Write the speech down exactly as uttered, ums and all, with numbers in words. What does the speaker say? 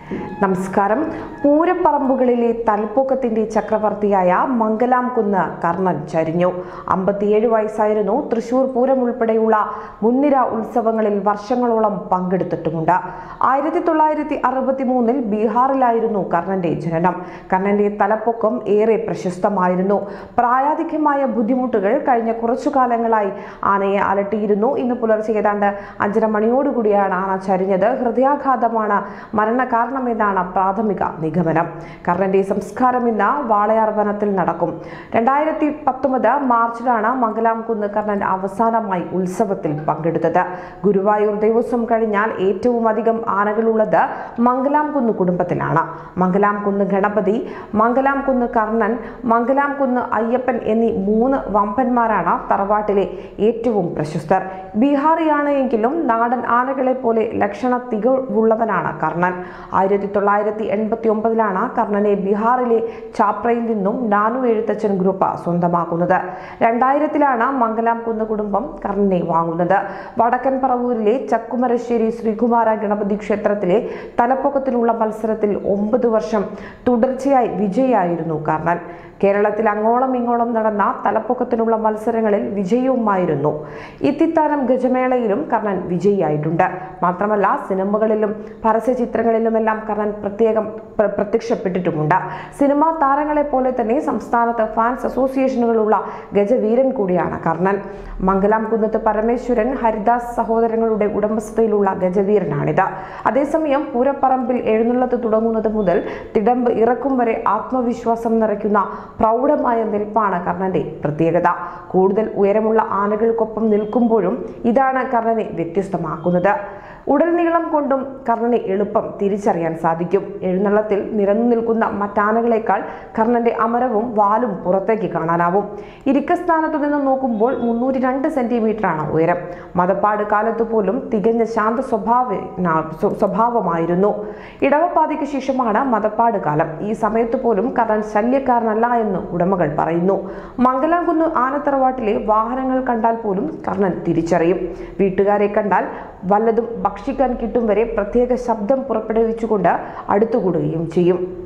നമസ്കാരം. പൂരപ്പറമ്പുകളിലെ തലപ്പൊക്കത്തിന്റെ ചക്രവർത്തിയായ മംഗലാംകുന്ന് കർണൻ ചരിഞ്ഞു. അമ്പത്തിയേഴ് വയസ്സായിരുന്നു. തൃശൂർ പൂരം ഉൾപ്പെടെയുള്ള മുൻനിര ഉത്സവങ്ങളിൽ വർഷങ്ങളോളം പങ്കെടുത്തിട്ടുമുണ്ട്. ആയിരത്തി തൊള്ളായിരത്തി അറുപത്തി മൂന്നിൽ ബീഹാറിലായിരുന്നു കർണന്റെ ജനനം. കർണന്റെ തലപ്പൊക്കം ഏറെ പ്രശസ്തമായിരുന്നു. പ്രായാധിക്യമായ ബുദ്ധിമുട്ടുകൾ കഴിഞ്ഞ കുറച്ചു കാലങ്ങളായി ആനയെ അലട്ടിയിരുന്നു. ഇന്ന് പുലർച്ചെ ഏതാണ്ട് അഞ്ചര മണിയോടുകൂടിയാണ് ആന ചരിഞ്ഞത്. ഹൃദയാഘാതമാണ് മരണകാരണം എന്നാണ് പ്രാഥമിക നിഗമനം. കർണന്റെ സംസ്കാരം ഇന്ന് വാളയാർ വനത്തിൽ നടക്കും. രണ്ടായിരത്തി പത്തൊമ്പത് മാർച്ചിലാണ് മംഗലാംകുന്ന് കർണൻ അവസാനമായി ഉത്സവത്തിൽ പങ്കെടുത്തത്. ഗുരുവായൂർ ദേവസ്വം കഴിഞ്ഞാൽ ഏറ്റവും അധികം ആനകളുള്ളത് മംഗലാംകുന്ന് കുടുംബത്തിലാണ്. മംഗലാംകുന്ന് ഗണപതി, മംഗലാംകുന്ന് കർണൻ, മംഗലാംകുന്ന് അയ്യപ്പൻ എന്നീ മൂന്ന് വമ്പന്മാരാണ് തറവാട്ടിലെ ഏറ്റവും പ്രശസ്തർ. ബീഹാറിയാണ് എങ്കിലും നാടൻ ആനകളെ പോലെ ലക്ഷണ തികവുള്ളവനാണ് കർണൻ. ആയിരത്തി തൊള്ളായിരത്തി എൺപത്തി ഒമ്പതിലാണ് കർണനെ ബീഹാറിലെ ചാപ്രയിൽ നിന്നും നാനു എഴുത്തച്ഛൻ ഗ്രൂപ്പ് സ്വന്തമാക്കുന്നത്. രണ്ടായിരത്തിലാണ് മംഗലാംകുന്ന് കുടുംബം കർണനെ വാങ്ങുന്നത്. വടക്കൻ പറവൂരിലെ ചക്കുമരശ്ശേരി ശ്രീകുമാര ഗണപതി ക്ഷേത്രത്തിലെ തലപ്പൊക്കത്തിലുള്ള മത്സരത്തിൽ ഒമ്പത് വർഷം തുടർച്ചയായി വിജയിയായിരുന്നു കർണൻ. കേരളത്തിൽ അങ്ങോളം ഇങ്ങോളം നടന്ന തലപ്പൊക്കത്തിനുള്ള മത്സരങ്ങളിൽ വിജയവുമായിരുന്നു. ഇത്തിത്താനം ഗജമേളയിലും കർണൻ വിജയിയായിട്ടുണ്ട്. മാത്രമല്ല സിനിമകളിലും പരസ്യചിത്രങ്ങളിലുമെല്ലാം കർണൻ പ്രത്യേകം പ്രത്യക്ഷപ്പെട്ടിട്ടുമുണ്ട്. സിനിമാ താരങ്ങളെ പോലെ തന്നെ സംസ്ഥാനത്ത് ഫാൻസ് അസോസിയേഷനുകളുള്ള ഗജവീരൻ കൂടിയാണ് കർണൻ. മംഗലാംകുന്നത്ത് പരമേശ്വരൻ ഹരിദാസ് സഹോദരങ്ങളുടെ ഉടമസ്ഥതയിലുള്ള ഗജവീരനാണിത്. അതേസമയം പൂരപ്പറമ്പിൽ എഴുന്നള്ളത്ത് തുടങ്ങുന്നത് മുതൽ തിടമ്പ് ഇറക്കും വരെ ആത്മവിശ്വാസം നിറയ്ക്കുന്ന പ്രൗഢമായ നിൽപ്പാണ് കർണന്റെ പ്രത്യേകത. കൂടുതൽ ഉയരമുള്ള ആനകൾക്കൊപ്പം നിൽക്കുമ്പോഴും ഇതാണ് കർണനെ വ്യത്യസ്തമാക്കുന്നത്. ഉടൽനീളം കൊണ്ടും കർണനെ എളുപ്പം തിരിച്ചറിയാൻ സാധിക്കും. എഴുന്നള്ളത്തിൽ നിരന്നു നിൽക്കുന്ന മറ്റാനകളെക്കാൾ കർണന്റെ അമരവും വാലും പുറത്തേക്ക് കാണാനാവും. ഇരിക്കസ്ഥാനത്തു നിന്ന് നോക്കുമ്പോൾ മുന്നൂറ്റി രണ്ട് സെന്റിമീറ്ററാണ് ഉയരം. മതപ്പാട് കാലത്തു പോലും തികഞ്ഞ ശാന്ത സ്വഭാവ സ്വഭാവമായിരുന്നു. ഇടവപ്പാതിക്ക് ശേഷമാണ് മതപ്പാട് കാലം. ഈ സമയത്ത് പോലും കർണൻ ശല്യക്കാരനല്ല എന്ന് ഉടമകൾ പറയുന്നു. മംഗലാംകുന്ന് ആനത്തറവാട്ടിലെ വാഹനങ്ങൾ കണ്ടാൽ പോലും കർണൻ തിരിച്ചറിയും. വീട്ടുകാരെ കണ്ടാൽ വല്ലതും ഭക്ഷിക്കാൻ കിട്ടും വരെ പ്രത്യേക ശബ്ദം പുറപ്പെടുവിച്ചുകൊണ്ട് അടുത്തുകൂടുകയും ചെയ്യും.